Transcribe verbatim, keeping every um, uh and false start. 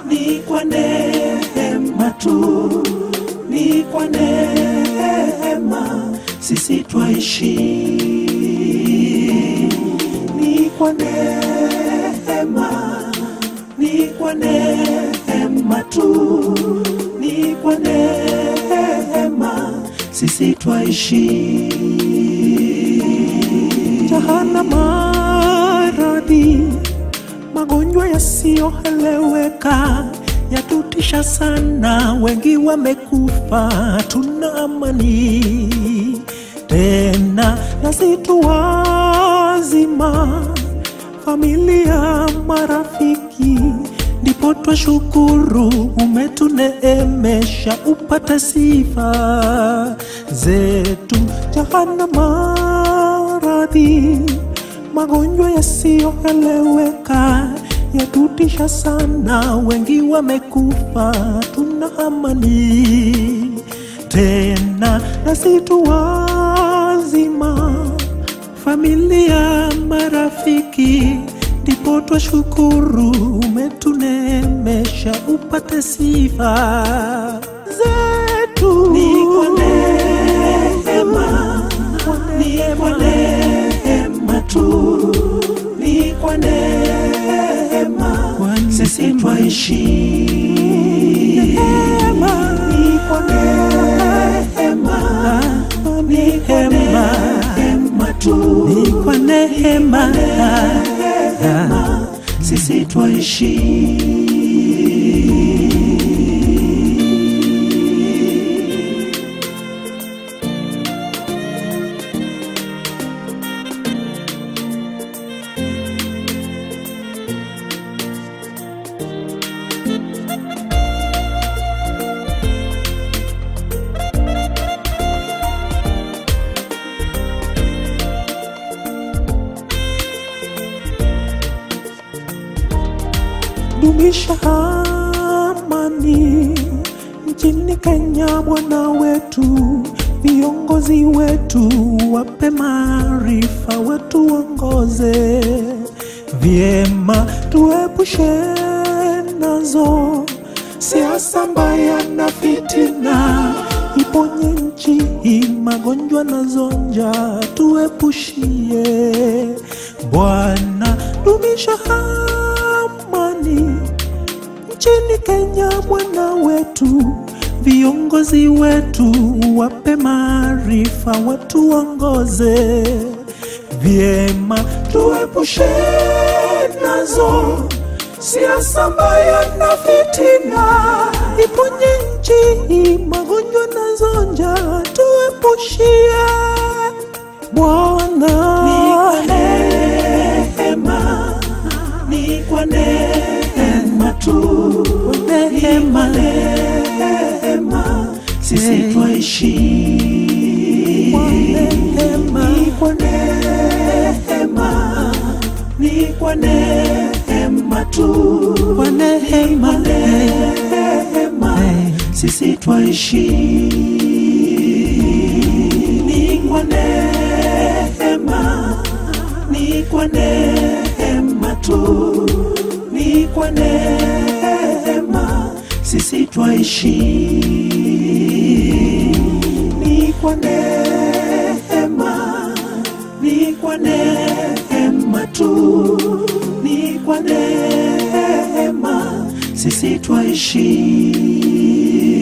ni kwa neema tu, ni kwa neema sisi twaishi, ni kwa neema, ni kwa neema tu, ni kwa neema sisi twaishi. Jahana maradhi, magonjwa yasiyoeleweka yatutisha sana, wengi wamekufa, tuna amani tena nasi tu wazima, familia, marafiki, ndipo twashukuru umetuneemesha upate sifa zetu. Jahana maradhi, magonjwa yasiyoeleweka yatutisha sana, wengi wamekufa, tuna amani tena nasi tu wazima, familia, marafiki, ndipo twashukuru umetuneemesha upate sifa zetu. Ni kwa neema, ni kwa neema tu, ni kwa neema sisi twaishi, ni kwa neema, ni kwa neema tu, ni kwa neema sisi twaishi. Dumisha amani nchini Kenya, Bwana wetu, viongozi wetu wape maarifa, wetu ongoze vyema, tuepushe nazo siasa mbaya na fitina, iponye nchi hii magonjwa na zonja, tuepushie Bwana. Dumisha amani nchini Kenya, Bwana wetu, viongozi wetu wape maarifa, watu ongoze vyema, tuepushe nazo siasa mbaya na fitina, iponye nchi magonjwa na zonja, tuepushie Bwana. Ni kwa neema, ni kwa neema tu, neema, neema sisi twaishi, ni kwa neema, ni kwa neema tu, kwa neema, neema sisi twaishi, ni kwa neema, ni kwa neema tu, ni kwa neema sisi twaishi, ni kwa neema, ni kwa neema tu, ni kwa neema sisi twaishi.